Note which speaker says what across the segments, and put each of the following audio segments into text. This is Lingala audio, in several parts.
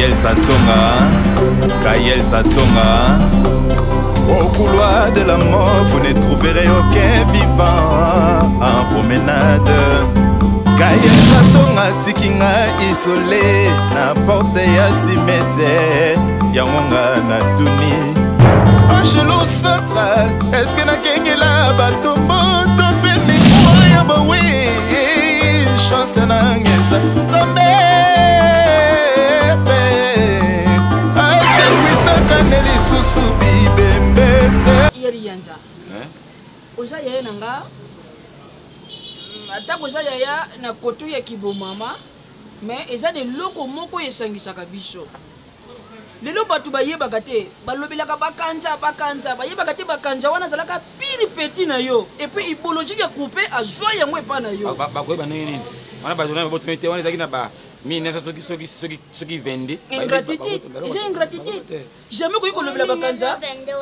Speaker 1: Kayel Satonga. Au couloir de la mort, vous ne trouverez aucun vivant en promenade. Kayel Satonga tikinga isolé na porte ya cimetière yangonga na tuni. Angelo central, est-ce que na kengela batombo topeni koya bawe chance na ngeza tombe.
Speaker 2: Yeri yanja. Oza yaya nanga. Atako oza yaya na koto ya kibomama. Mais eza de loko moko esangisaka biso. Lelo batu bayebaka te, balobelaka bakanja bayebaka te bakanja wana zalaka pire petit na yo. Et puis ibologique ya couper a joie yango epa na yo.
Speaker 3: Bakoyeba nini? Wana bazona botomete wana ezaki na ba qui vendent.
Speaker 2: Ingratitude. J'ai ingratitude. Jamais koyi kolobela bakanja.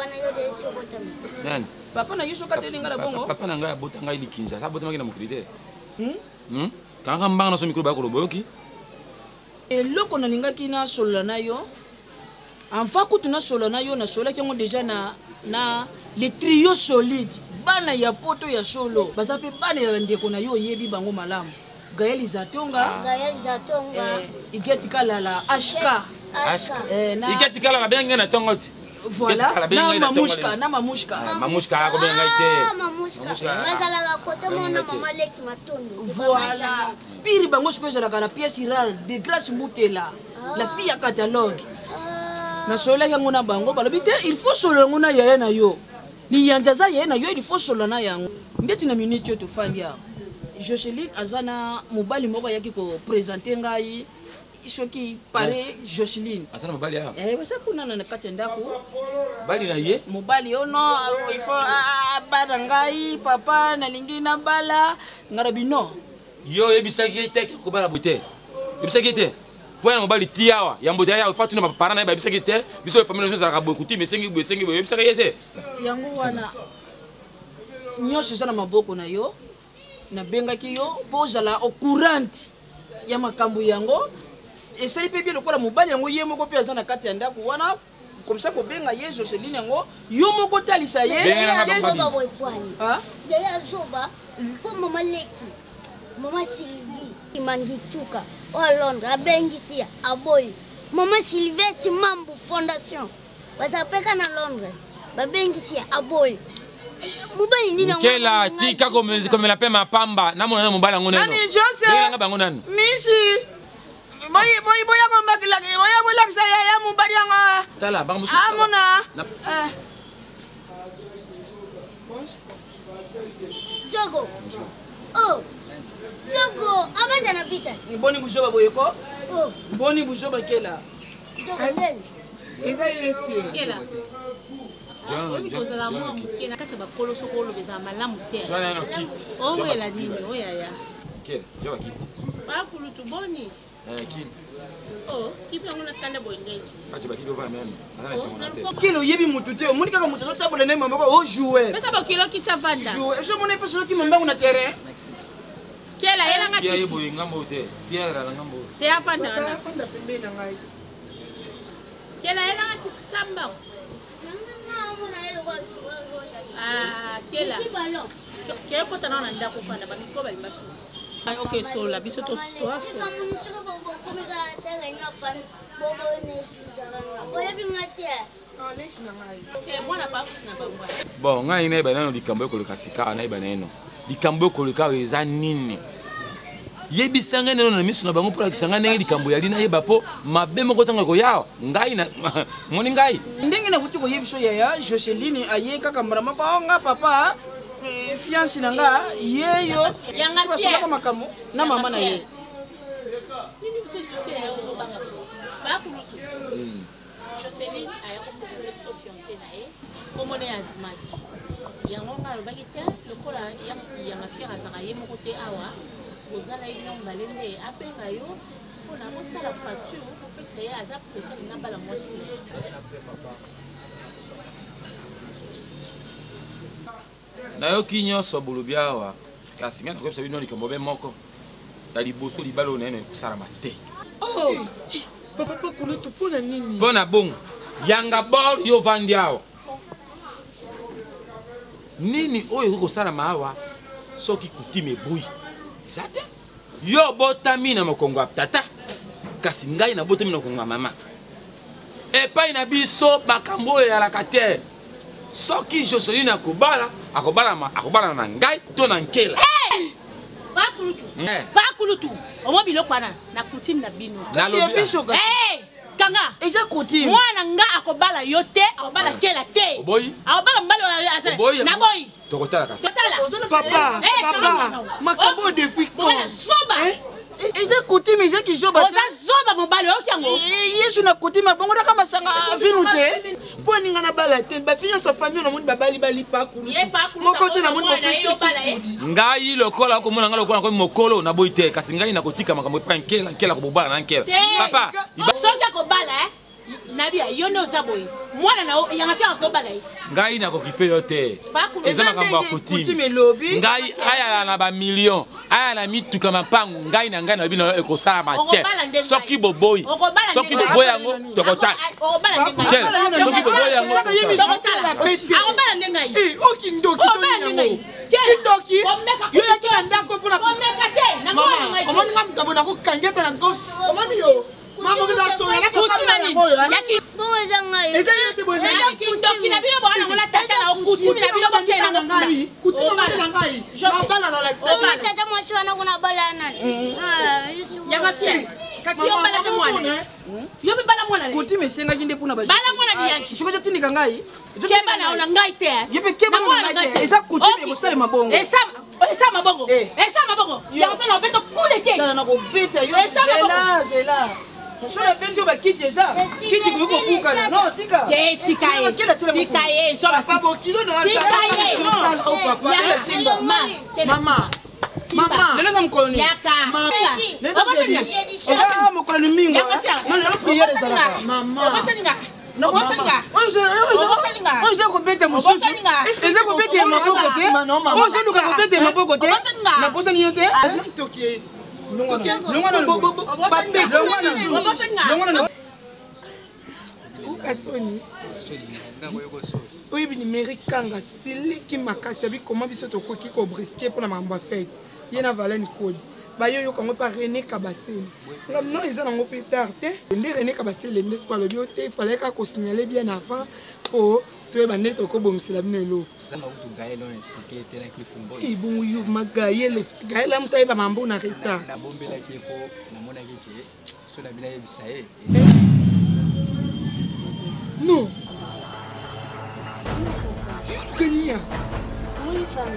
Speaker 2: Papa na yuso katelinga na bongo.
Speaker 3: Papa na nga botanga ili kinja. Sa botama kina mokrite. Kanga mbanga na so mikro ba koloboki.
Speaker 2: Eloko na linga kina solo na yo. Enfin kutu na solo na yo na solo ki ngo déjà na les trio solide. Bana ya poto ya solo. Basape bana ya ndeko na yo yebi bango malamu. Gaël Zatonga. Igeti Kalala, HK.
Speaker 3: Igeti Kalala benga na tongo.
Speaker 2: Voilà. Na mamushka.
Speaker 3: Mamushka ko benga ite.
Speaker 4: Mamushka. Bazala kote mona mama leki matondo.
Speaker 2: Voilà. Piri bango siko ezala na pièce rare de grâce mutela. La fille à catalogue. Na sola yango na bango balobi te il faut solo ngona yaya na yo. Ni yanzaza yaya na yo il faut solo na yango. Ndeti na minute yo to fandia. Joseline azana mobali moko yaki ko présenter ngai isoki pare Joseline
Speaker 3: azana mobali ya
Speaker 2: basa kuna na kati ndako
Speaker 3: bali na ye
Speaker 2: mobali ono il faut bana ngai papa na lingi na bala ngarabino
Speaker 3: yo ebisaki te ko bala bote ebisaki te po na mobali tiawa ya mbote ya fa tuna papa na ebisaki te biso famille zo zaka bokuti mais sengi ebisaki te
Speaker 2: yango wana nyosho zana maboko na yo na benga ki yo pozala au courant ya makambo yango eseli pe bien lokola mobali yango ye moko pe azana kati ya ndako wana comme ça ko benga ye Joseline yango yo moko talisa ye
Speaker 4: yesoba boypwani yaya zoba ko mama leki mama Sylvie imangituka o Londres abengisia aboy mama Sylvette Mambo Fondation wasapeka na Londres babengisia aboy mobali nina
Speaker 3: kela tika comme la paix ma pamba na mona mobali ngone
Speaker 2: nani Jose
Speaker 3: ngena bango nani
Speaker 2: misi boy ko makila boy mo laksa ya mobali nga
Speaker 3: tala bango musu
Speaker 2: amona
Speaker 4: Jogo Jogo abanda na vita
Speaker 2: boni buzoba boyeko boni buzoba kela
Speaker 4: Jogo ndeni
Speaker 2: eza yete
Speaker 5: kela Omi kozala mwa muke na kati ya bakolo soko olobeza malamu te.
Speaker 3: Jwana no kit.
Speaker 5: Owela dini oyaya.
Speaker 3: Kela, joba kit.
Speaker 5: Bakulutu boni.
Speaker 3: Kini.
Speaker 5: Oh, kipi yango na kanda boyengeni.
Speaker 3: Acha bakilo ba meme. Azana simona te.
Speaker 2: Kilo yebi mutu te, omoni kaka mutu sotabola na mama ko jouer.
Speaker 5: Pesa bakilo kitsa vanda.
Speaker 2: Jouer, je mona pesa ki mamba na terrain.
Speaker 5: Kela yela ngati.
Speaker 3: Pia yebo ngambo te. Pia ra ngambo.
Speaker 5: Te afanda na.
Speaker 2: Afanda pembe na ngai.
Speaker 5: Kela yela ngati samba. Kela. Kela kota na ndako fanda ba miko ba limbasu. Okay, so la biso to afu.
Speaker 3: Bon, ngai na banano likambo ekoleka sika na banano. Likambo ekoleka eza nini? Yebisanga neno na miso na bango pour kisanga ndenge likambo yali na yeba po mabe moko tanga ko yawo ngai na moni ngai
Speaker 2: ndenge na kuti ko yebiso ya Joseline aye kaka marama ko nga papa fiancé nanga yeyo
Speaker 5: yanga
Speaker 2: sala makambo na mama na ye
Speaker 5: nini so expliquer ya zo banga ba kulutu Joseline aya ko so fiancé na ye komone azimaki yango ngalo bakite lokola yanga fiancé azanga ye moko te awa ozala ino balende apenga yo pona kosala facture kopesa ye aza pesa na bala mwasi na
Speaker 3: na yo kinyoso bulubiawa kasi ngana ko sabi no likambo be moko ya liboso libalo na ene kusala mate
Speaker 2: oh
Speaker 6: Papa Kulutu pona nini?
Speaker 3: Pona bongo. Yanga bor yo vandi awa. Nini oyo kosala maawa soki kutime bui. Zate? Yo botami na mokongo tata. Kasi ngai na botami na mokongo mama. Epai na biso makambo ya la kate. Soki Joseline akobala na ngai to na nkela.
Speaker 5: Bakulutu. Omo biloko wana na kutime na bino.
Speaker 2: Kasi ya biso kasi.
Speaker 5: Kanga.
Speaker 2: Eza kutime.
Speaker 5: Mwana nga akobala yo te, akobala kela te.
Speaker 3: Oboyi.
Speaker 5: Akobala mbalo ya na boy.
Speaker 3: Tokotala kasi.
Speaker 6: Papa, makambo depuis quand?
Speaker 5: Soba.
Speaker 2: Eza kutime eza kizoba.
Speaker 5: Oza zoba mobali okiango.
Speaker 2: Yesu na kutime bongo da kama sanga vinu te.
Speaker 6: Po ninga na bala te, ba finya sa famille na moni bali pa Kulutu.
Speaker 5: Ye pa Kulutu.
Speaker 6: Moko te na moni
Speaker 3: ngai lokola ko mona ngalo ko mokolo na boy te kasi ngai na kotika makambo pa nkela ko bobala na nkela. Papa,
Speaker 5: soki ko bala Nabia yono zaboy. Mwana na yanga fia ko bala.
Speaker 3: Ngai na ko kipe yo te. Eza makambo ya kutime. Ngai aya na ba million, aya na mituka mapangu, ngai na bino ekosala mate. Soki boboy. Soki boboy yango tokota. Soki boboy yango
Speaker 5: tokota. Akobala ndengai.
Speaker 6: Okindoki to Kindoki. Yo yakina ndako pona. Mama, omoni ngam kabona ko kangeta na gos. Omoni yo. Mama ngina stoya na
Speaker 5: kutima ni. Yaki
Speaker 4: boza ngai.
Speaker 6: Eza yote boza.
Speaker 5: Kindoki na bino bana ngona tata na kutima na bino bokena na ngai.
Speaker 6: Kutima na ngai. Mabala na Alexa.
Speaker 4: Oh tata mwashwana kuna bala nani?
Speaker 5: Yanga fia. Kasi yo bala ke mwana. Yo be bala mwana.
Speaker 2: Kutime senga kinde puna ba.
Speaker 5: Bala mwana ni yanki.
Speaker 2: Shiko jo tindika ngai.
Speaker 5: Keba na ona ngai te.
Speaker 2: Yo be keba na ngai te. Eza kutime ko sale mabongo.
Speaker 5: Esa mabongo. Esa mabongo. Yanga fia na beto coup de tête.
Speaker 2: Na ko beta yo. Zela. Sona bendo ba kiti eza. Kiti ko kuka na. No tika.
Speaker 5: Tika ye. So
Speaker 6: papa bo kilo na sala. Oh papa. Mama. Mama.
Speaker 2: Lele za mkoloni.
Speaker 5: Yaka.
Speaker 2: Lele za mkoloni. Eza mkoloni mingo. No lele priere za
Speaker 6: mama.
Speaker 5: Obasaninga. No obasaninga.
Speaker 2: Oza ko beta mususu. Eza ko beta maboko te. Oza duka ko beta maboko te. Na posa ni yote.
Speaker 6: Azma toki. Ukasoni oyebi numérique kanga siliki makasi abi comment biso tokoki ko brisquer pour na mambo fête yena Valène Code bayo kango pa René Kabasele ngam non ils ont peu tard te ndi René Kabasele ndi soit le bioté il fallait ka ko signaler bien avant pour toi bande to ko bomisela bino elo
Speaker 7: sanga utu gaelo na expliquer te na Clifton Boy
Speaker 6: ibungu yu magaele gaela mto eba mambo na retard
Speaker 7: na bombela kepo na mona keke so na bina yebisa
Speaker 6: non Kenya.
Speaker 4: Oui, femme.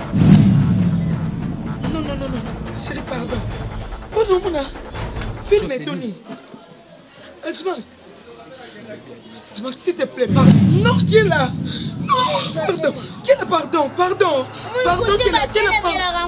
Speaker 6: Non, chérie, pardon. Oh non, Mouna. Filme, Tony. Asma, s'il te plaît, pardon. Non, qui est là? Non, pardon. Qui est là, pardon? Pardon, qui est là? Qui est là,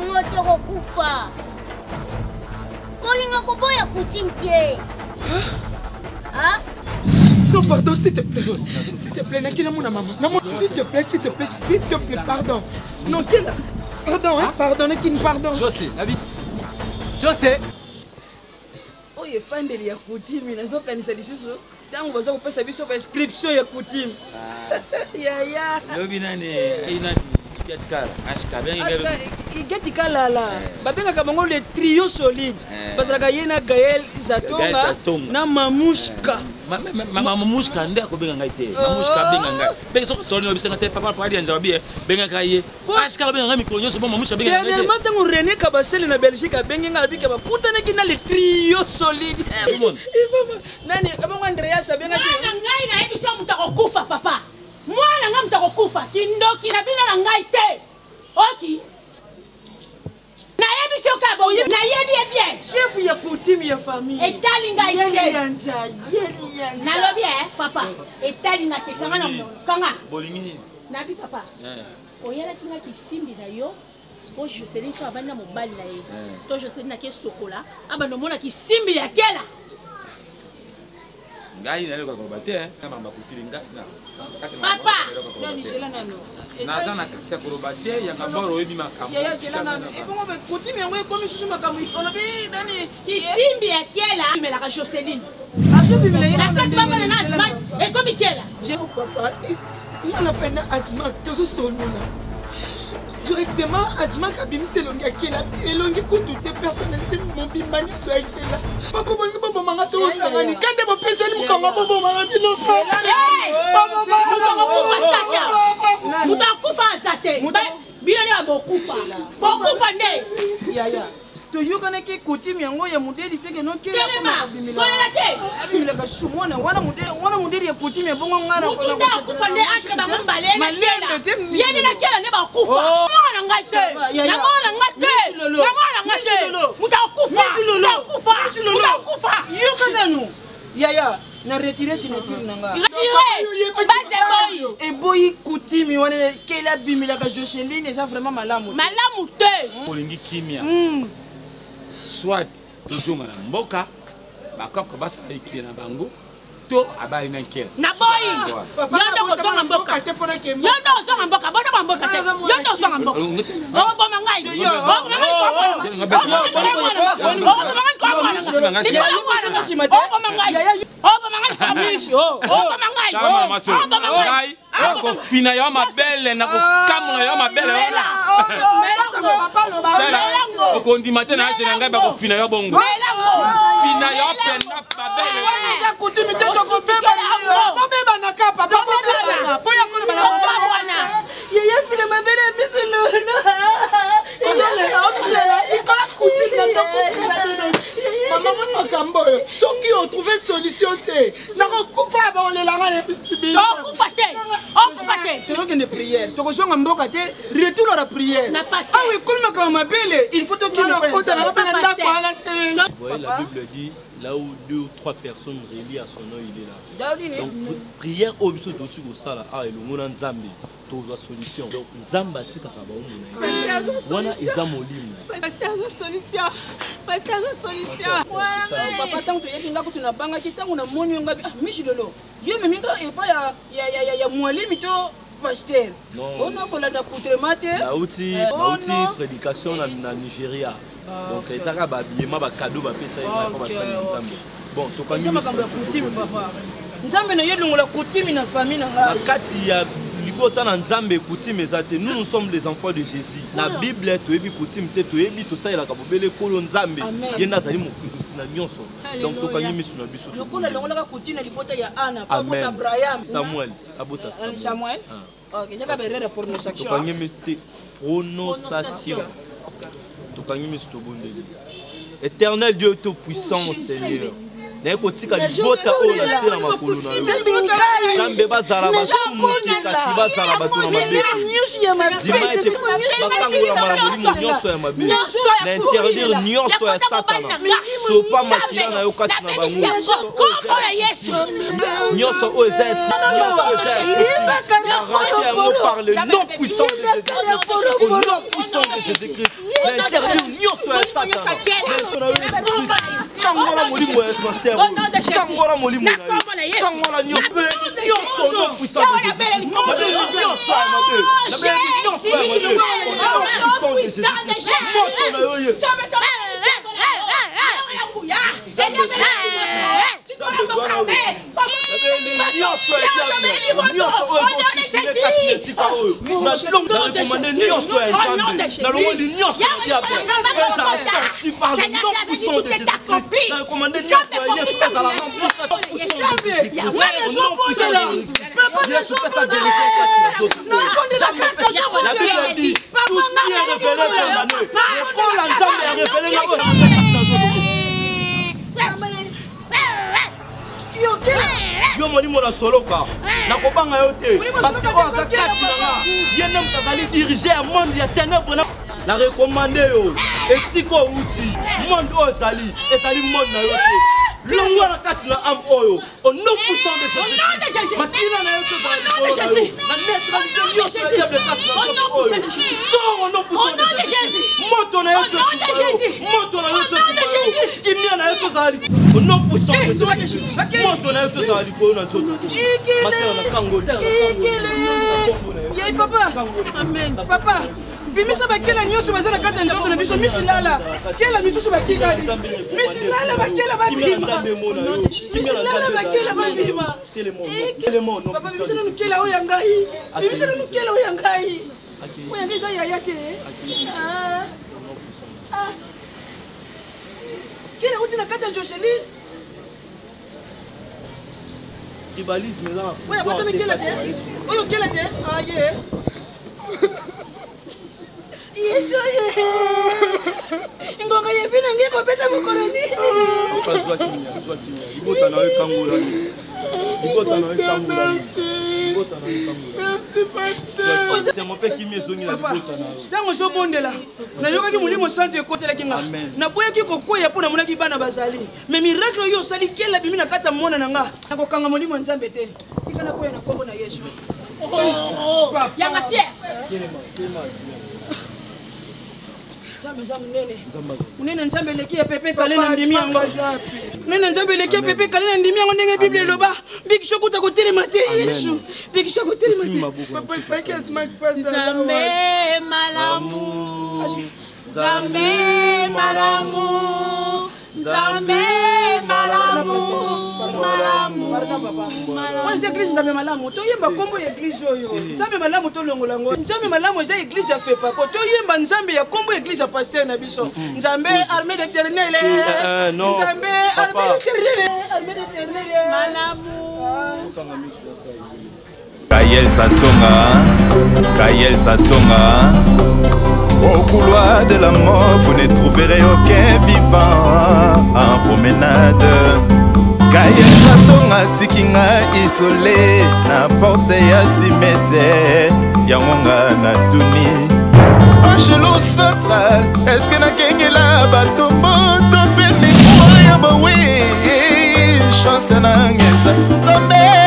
Speaker 6: pardon? Non, pardon, s'il te plaît. S'il te plaît, Nakina Mouna maman. Non, s'il te plaît, pardon. Non, qui est là? Pardon, hein? Pardon, Nakina, pardon.
Speaker 7: José.
Speaker 2: Oh, il est fan de la coutume. Il a organisé des choses. Tant que vous avez fait sa inscription à la coutume. Ya. Getikala la babenga kabango le trio solide bazaka yena Gaël Zatonga na Mamushka
Speaker 3: Mamushka nde akobenga ngai te Mamushka benga ngai benga soko solide no bisanga te papa pali anja bien benga kaye ashka benga ngai mikro nyoso bon Mamushka benga ngai te
Speaker 2: dernièrement tango René Kabasele na Belgique benga ngai bika bakutana kina le trio solide nani kabango Andreas benga te
Speaker 5: ngai na ebiso mutako kufa papa mwana nga mutako kufa kindoki na bino na ngai te oki na yebi soka bo na yebi bien
Speaker 2: chef ya coutume ya famille
Speaker 5: etalinga
Speaker 2: yeli
Speaker 5: yanja
Speaker 2: na
Speaker 5: lobi papa etalinga te kanga
Speaker 3: bolingi
Speaker 5: na bi papa oyela kinga kisimbi na yo po Joseline so abanda mobali na ye to Joseline na ke sokola abando mona kisimbi ya kela
Speaker 3: ngai na leko ko bate na mama kutili ngai na
Speaker 5: papa
Speaker 2: nani zela nano
Speaker 3: naza na kata ko bate ya ngaboro oyebi makambo
Speaker 2: ya zela nano ebongo be coutume yango ekomi susu makambo olobi nani
Speaker 5: kisimbi ya kela melaka Joseline
Speaker 6: Directement, Asma Kabim, c'est l'ongue qui est là. Et l'ongue écoute toutes les personnalités, mon bimani soit qui est là. Papa, bon, maman, tout ça, quand tu vas passer le mouton, maman, maman, tu l'as fait.
Speaker 2: toyokana ke kotimi yango ya modeli teke no ke abimila ka shumona wana modeli ya kotimi bongo ngana
Speaker 5: mutinda kufa nde aka bamumbale na yene na kela ne bakufa ngana ngate ngana ngate mutakufa
Speaker 2: yokana no yaya na retirer signature nanga eboyi kotimi wana kela bimila ka Joseline eza vraiment malamu
Speaker 5: te
Speaker 3: olingi kimia soit tojonga na mboka bakoko basala ikile na bango to abali na nkela
Speaker 5: na boyi yondo kozonga mboka bota mboka te yondo kozonga mboka boma ngai
Speaker 3: kofina yo mabele na kokamula yo mabele okondima te na yase na ngai bakofina yo bongo fina yo penda mabele
Speaker 6: soki otrouve solution te nakokufa baolelanga lebisibi
Speaker 2: tokokende prière tokozonga mboka te retour la prière awi kolimaka mabele il faut tokende
Speaker 8: voyez la Bible dit là où 2 ou 3 personnes reliées à son nom il est là donc prière au biso dotu ko sala a elongona nzambe tozo solution donc nzamba atika ka ba omona wana eza molimo
Speaker 2: papa tango toyekinga kutu na banga kitango na moni ngabi mishi lolo yo meminga epa ya mwalimi to pasteur on a kolanda coutrement te
Speaker 8: nauti prédication na Nigeria donc ezaka ba biema ba cadeau ba pesa ina ko basali nzambe bon tokani
Speaker 2: makambo ya kutimi papa nzambe na yelongola kutimi na famille na nga
Speaker 8: kati ya libota na nzambe kutimi ezate nous sommes les enfants de Jésus na Bible toyebi kutimi te toyebi to saela ka bobele kolo nzambe yenda zali mokusi na nyonso donc tokani misu na biso
Speaker 2: lokola longola ka kutimi na libota ya Anna papa Abraham
Speaker 8: Samuel abota
Speaker 2: Samuel OK jaka berere prononciation
Speaker 8: tokani misu prononciation tokani misu to bondeli Éternel Dieu tout puissant Seigneur na kotika libota oyo na sera makolo na nzambe bazala basumu kasi bazala bato na mabe bakangola malamu nyonso ya mabe na interdire nyonso ya satana sopa makila na yo kati na bango nyonso oyo eza arraché yango par le nom puissant de Jésus-Christ au nom puissant de Jésus-Christ na interdire nyonso ya satana kangola molimo ya smasero kangola molimo na yo kangola nyonso non puissant de Jésus nyonso ya mabe nyonso ya mabe moto na yo ye nyonso oyo ezositile kati na esika oyo narekomande nyonso ya nzambe nalongoli nyonso ya diable ezala sorti par le nom puissant de Jésus-Christ narekomande nyonso ya yesu ezala rempli yesu pesa délivrer kati na la Bible dit tout ce qui est révélé condamné pour la nzambe ya révélé na yo molimo na soloka nakobanga yo te parce que oyo aza kati nanga ye nde moto azali dirige ya monde ya ténèbre na recommande yo esika outi monde oyo ezali monde na yo te longwa na kati na ame oyo au nom puissant de Jésus makila na yo tozala likolo na yo na neutraliser nyonso ya diable kati na nzoto oyo sors au nom puissant de Jésus moto na yo moto na yo kimia na yo tozala au nom puissant de Jésus moto na yo tozala likolo na nzoto masela na kango
Speaker 2: yei papa amen papa bimisa bakela nyonso baza na kati ya nzoto na biso misilala kela misusu bakikali misilala bakela babima misilala bakela babima papa bimisa na nukela oyo ya ngai bimisa na nukela oyo ya ngai oyo ya ngai eza yaya te kela uti na kati ya Joseline oyo abatami kela te oyo kela te aye Yesu ye. Ngonga yefina ngeko peta mukolo nini.
Speaker 8: Zwa kimya. Ibota na wewe kangula. Merci pasteur. C'est mon père qui me zongi la ibota na wewe.
Speaker 2: Tango so bondela. Na yoka ki mulimo santo ekotela kinga. Na boya ki kokoya pona mona ki bana bazali. Mais miracle yo sali kela bimi na kata mona nanga. Nakokanga mulimo nzambe te. Tika na koya na kombo na Yesu.
Speaker 5: Yanga fier.
Speaker 2: Munene nzambe leki ya pepe kale na ndimi yango. Munene nzambe leki ya pepe kale na ndimi yango ndenge Bible loba. Bikisho kuta kotelema te Yesu. Bikisho kotelema te.
Speaker 6: Papa ifaki asmak pasa.
Speaker 5: Nzambe malamu. Nzambe malamu. Nzambe malamu.
Speaker 2: Moi c'est église nzambe malamu. To yemba kombo ya église oyo. Nzambe malamu to longola ngo. Nzambe malamu eza église ya fait pas. To yemba nzambe ya kombo église ya pasteur na biso. Nzambe armée d'éternel.
Speaker 8: Non.
Speaker 2: Nzambe armée d'éternel. Armée d'éternel.
Speaker 5: Malamu.
Speaker 1: Kayel Satonga. Au couloir de la mort, vous ne trouverez aucun vivant en promenade. Kayel Satonga tikinga isolé na porte ya cimetière yangonga na tuni. Angelo central, est-ce que na kengela batombo topeni kwa ya bawe chance na ngeza tombe.